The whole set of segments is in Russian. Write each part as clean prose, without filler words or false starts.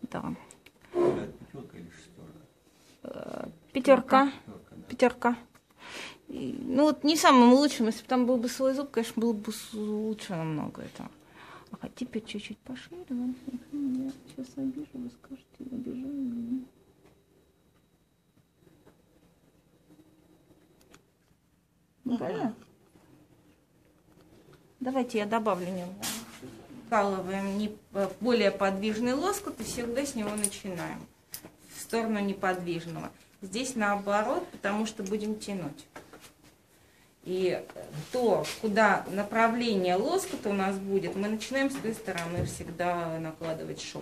Да. Пятерка или шестерка? Пятерка. Пятерка. Ну вот не самым лучшим, если бы там был бы свой зуб, конечно, было бы лучше намного это. А теперь чуть-чуть пошире. Я сейчас обижу, вы скажете, обижаю или нет. Правильно? Давайте я добавлю немного. Вкалываем более подвижный лоскут и всегда с него начинаем. В сторону неподвижного. Здесь наоборот, потому что будем тянуть. И то, куда направление лоскута у нас будет, мы начинаем с той стороны всегда накладывать шов.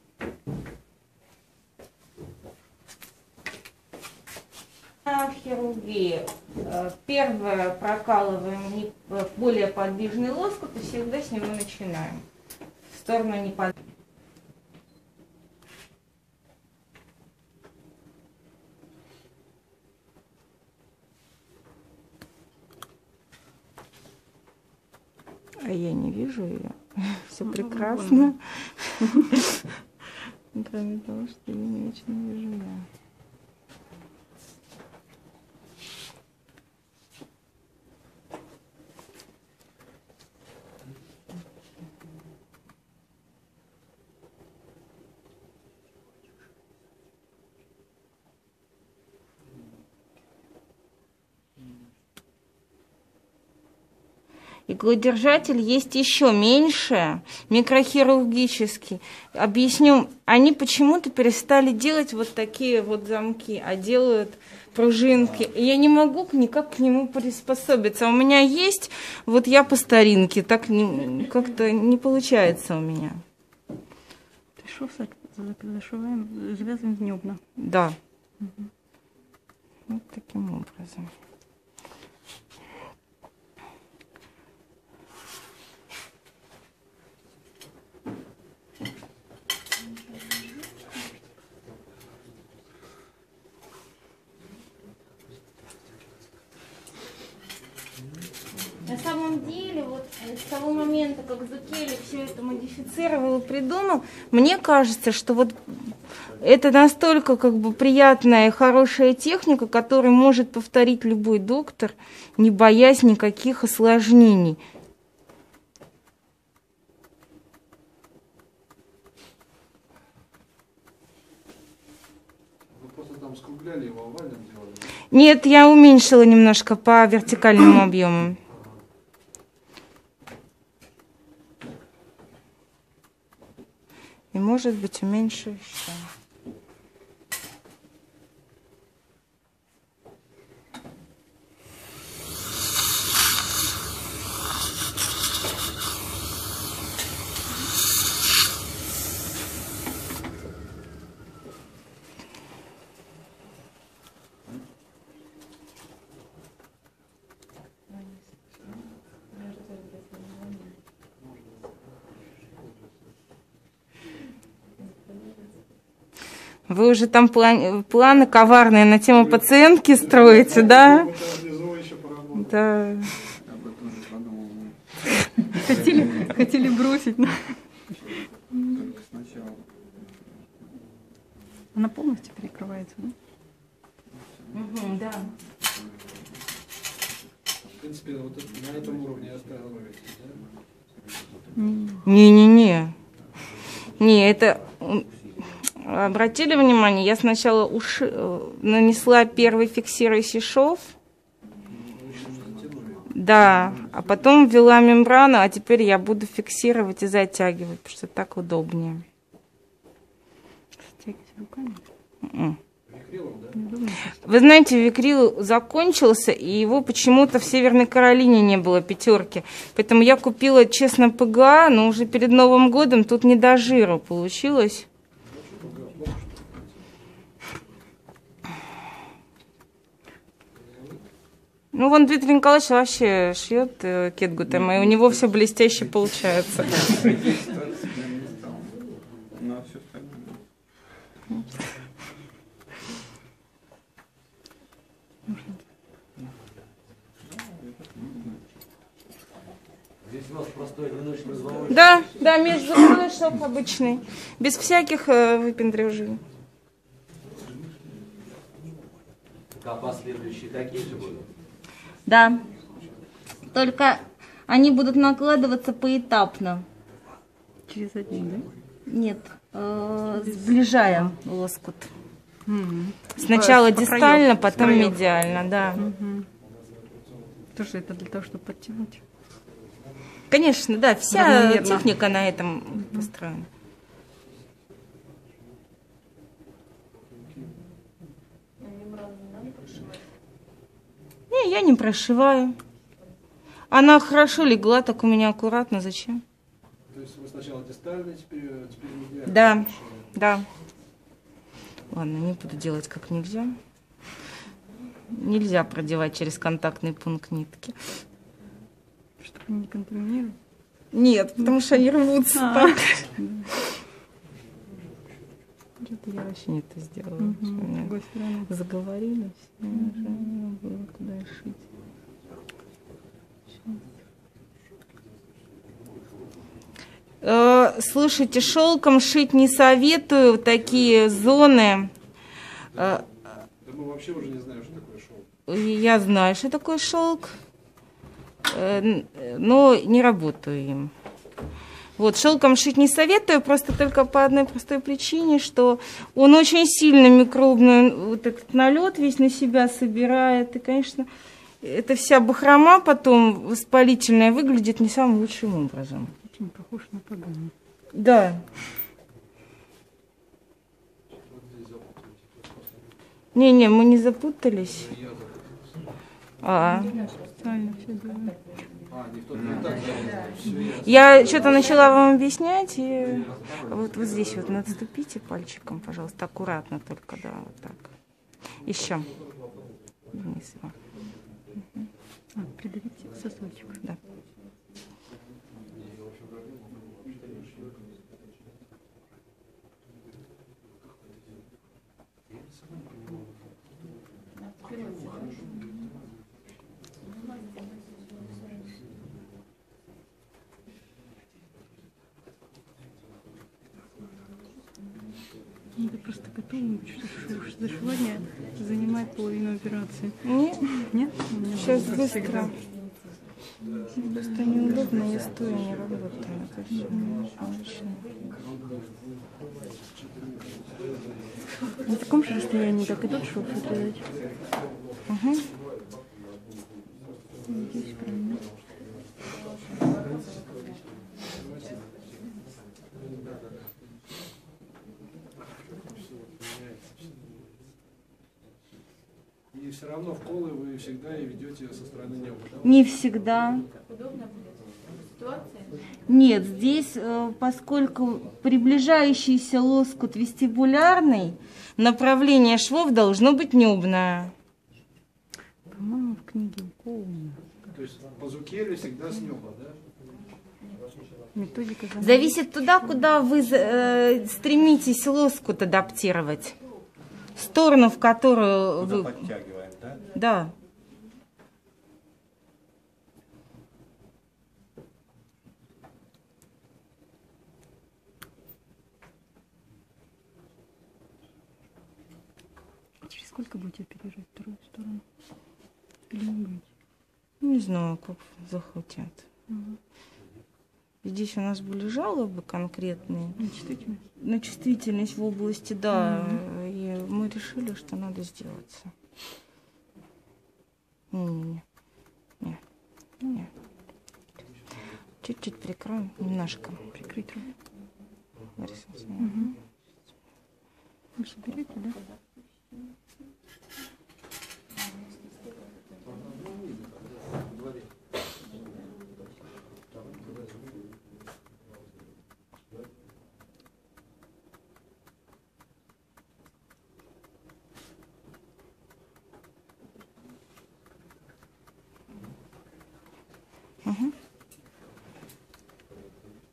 В хирургии первое прокалываем более подвижный лоскут и всегда с него начинаем. В сторону неподвижного. А я не вижу ее. Все прекрасно. Кроме того, что я не очень вижу я. Иглодержатель есть еще меньше, микрохирургический. Объясню, они почему-то перестали делать вот такие вот замки, а делают пружинки. И я не могу никак к нему приспособиться. У меня есть, вот я по старинке, так как-то не получается у меня. Шов завязываем гнёбно. Да. Угу. Вот таким образом. На самом деле, вот с того момента, как Зукели все это модифицировал и придумал, мне кажется, что вот это настолько как бы приятная и хорошая техника, которую может повторить любой доктор, не боясь никаких осложнений. Вы просто там скругляли его, овальным делали? Нет, я уменьшила немножко по вертикальному объему. И, может быть, уменьшу еще. Вы уже там планы коварные на тему пациентки строите, да? Да. Хотели бросить. Она полностью перекрывается, да? Угу, да. В принципе, вот на этом уровне останавливаетесь, да? Не-не-не. Не, это... Обратили внимание, я сначала нанесла первый фиксирующий шов. Да, а потом ввела мембрану, а теперь я буду фиксировать и затягивать, потому что так удобнее. Вы знаете, Викрил закончился, и его почему-то в Северной Каролине не было пятерки. Поэтому я купила, честно, ПГА, но уже перед Новым годом тут не до жира получилось. Ну, вон Дмитрий Николаевич вообще шьет кетгутом, и у него все блестяще получается. Здесь у вас простой Да, да, межзубной шов обычный. Без всяких выпендрежей. А последующие такие же будут? Да. Только они будут накладываться поэтапно. Через один, да? Нет, сближая лоскут. Мгм. Сначала По дистально, краям, с потом краев. медиально, да. Тоже это для того, чтобы подтянуть. Конечно, да, вся Равномерно. техника на этом построена. Не, я не прошиваю. Она хорошо легла, так у меня аккуратно. Зачем? То есть вы сначала дистально, теперь медиально. Да, да. Ладно, не буду делать как нельзя. Нельзя продевать через контактный пункт нитки. Чтобы не контаминировать. Нет, потому что они рвутся так. Что-то я вообще не это сделала. С Меня другой стороны. заговорились, и уже не было куда шить. Слушайте, шелком шить не советую, такие зоны. Да мы вообще уже не знаем, что такое шелк. Я знаю, что такое шелк, но не работаю им. Вот, шелком шить не советую, просто только по одной простой причине, что он очень сильно микробный, вот этот налет весь на себя собирает. И, конечно, эта вся бахрома потом воспалительная выглядит не самым лучшим образом. Очень похож на погану. Да. Не-не, мы не запутались. Специально все делаю. Никто не так делает. Все ясно. Я что-то начала вам объяснять, и вот здесь вот надступите пальчиком, пожалуйста, аккуратно только, да, вот так. Еще. Вниз его. Придавите сосочек. Да. Надо просто готовым быть, что зашивание занимает половину операции. Нет, Нет? сейчас быстро. Просто неудобно, я стоя не работаю. Это все очень. На таком же расстоянии, как и тот шов, отрезать. Угу. Здесь правильно. И все равно вколы вы всегда и ведете со стороны неба. Да? Не всегда. Нет, здесь, поскольку приближающийся лоскут вестибулярный, направление швов должно быть небное. По-моему, в книге Коуна. То есть по Зукелю всегда с неба, да? Методика Зависит туда, куда вы стремитесь лоскут адаптировать. Сторону, в которую Куда вы... подтягиваем, да? Да. Через сколько будете оперировать вторую сторону? Или не будете? Не знаю, как захотят. Здесь у нас были жалобы конкретные Чувствительность? на чувствительность в области, да, и мы решили, что надо сделаться. Не. Чуть-чуть прикроем, немножко. Прикрыть руку. Лариса Алексеевна. Угу. Вы соберете, да? Угу.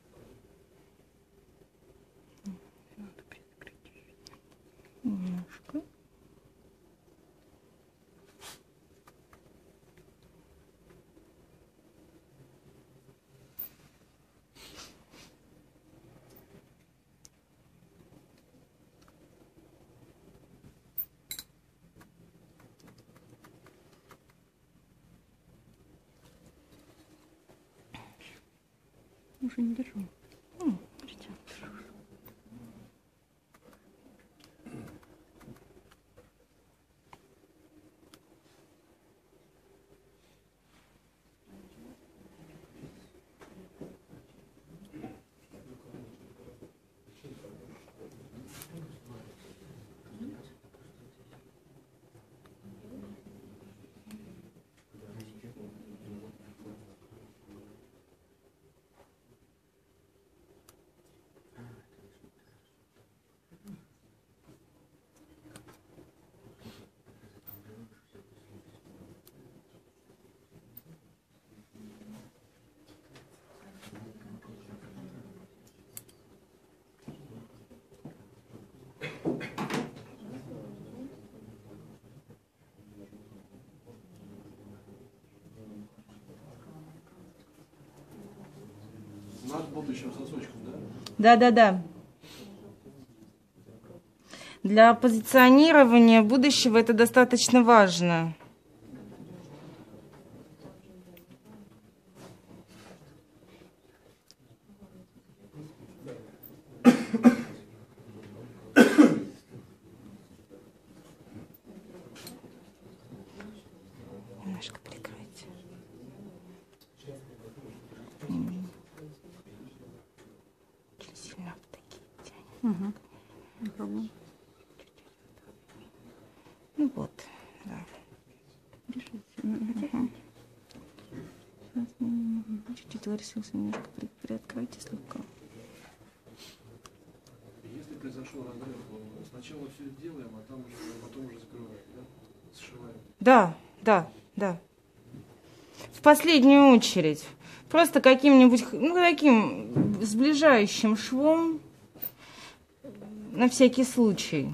Немножко. Уже не держу. Смотрите. Над будущим сосочком, да? Да. Для позиционирования будущего это достаточно важно. Немножко прикройте. Очень сильно в такие тянем. Попробуем. Ну вот, да. Держите. Чуть-чуть вырисовался, немножко приоткройте слегка. Если произошел разрыв, сначала все делаем, а потом уже закрываем, да? Сшиваем. Да. В последнюю очередь. Просто каким-нибудь, таким сближающим швом на всякий случай.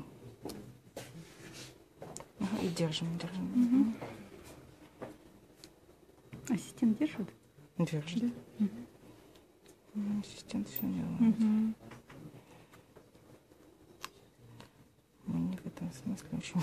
И держим. Ассистент держит? Держит. Да. Ассистент все делает. Мне в этом смысле очень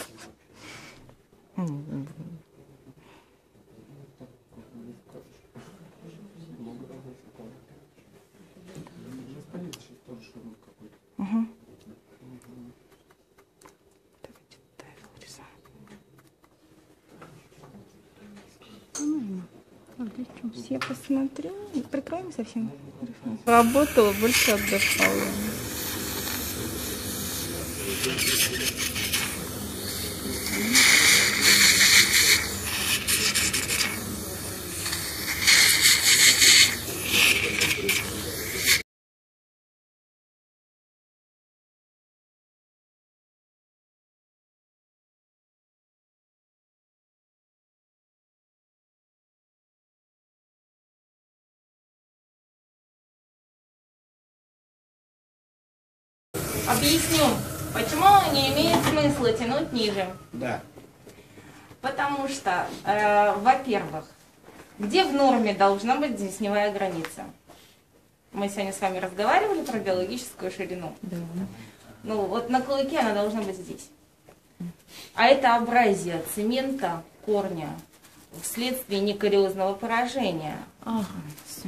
Я посмотрю. Прикроем совсем. Работала, больше отдохнула. Объясню, почему не имеет смысла тянуть ниже. Да. Потому что, во-первых, где в норме должна быть десневая граница? Мы сегодня с вами разговаривали про биологическую ширину. Да. Ну вот на клыке она должна быть здесь. А это абразия цемента корня вследствие некариозного поражения. Ага, все.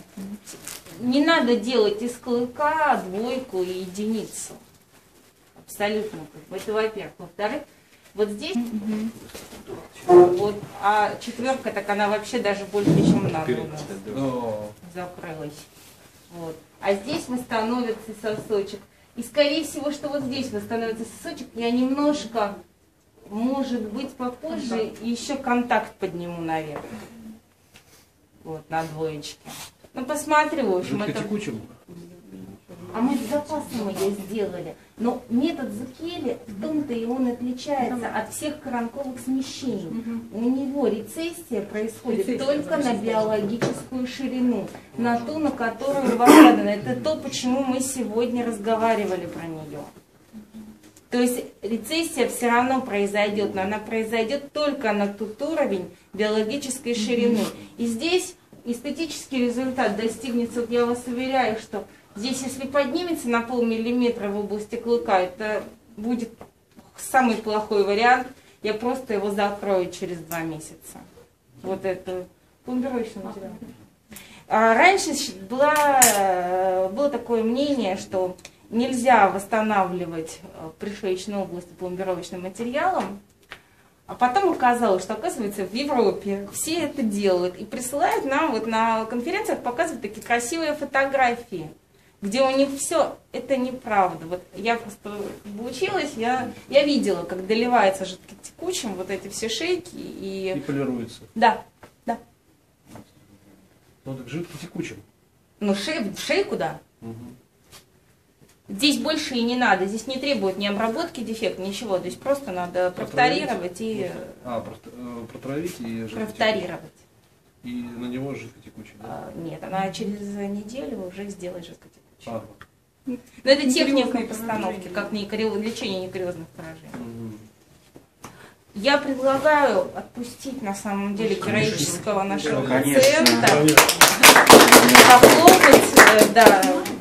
Не надо делать из клыка двойку и единицу. Абсолютно. Это во-первых. Во-вторых, вот здесь, вот, а четверка, так она вообще даже больше, чем надо у нас закрылась. Вот. А здесь восстановится сосочек. И скорее всего, что вот здесь восстановится сосочек, я немножко, может быть, попозже еще контакт подниму наверх. Вот, на двоечке. Ну, посмотрю, в общем, это... А мы с запасом ее сделали. Но метод Зуккеле в том-то и он отличается от всех коронковых смещений. У него рецессия происходит только на биологическую ширину, на ту, на которую вам задано. Это то, почему мы сегодня разговаривали про нее. То есть рецессия все равно произойдет, но она произойдет только на тот уровень биологической ширины. И здесь эстетический результат достигнется, вот я вас уверяю, что здесь, если поднимется на полмиллиметра в области клыка, это будет самый плохой вариант. Я просто его закрою через 2 месяца. Вот это пломбирующий материал. Раньше было такое мнение, что нельзя восстанавливать пришеечную область пломбировочным материалом, а потом оказалось, что, оказывается, в Европе все это делают и присылают нам вот на конференциях, показывают такие красивые фотографии, где у них все это неправда. Вот я просто училась, я видела, как доливается жидкотекучим вот эти все шейки И полируется. Да. Ну, так жидкотекучим. Ну, в шейку, да. Угу. Здесь больше и не надо, здесь не требует ни обработки дефекта, ничего. То есть просто надо профторировать и... Протравить и профторировать. И на него жидкотекучий, да? Нет, она через неделю уже сделает жидкотекучий. Ага. Но это техника постановки, как лечение некариозных поражений. Угу. Я предлагаю отпустить на самом деле героического нашего Конечно. пациента. Похлопать, да.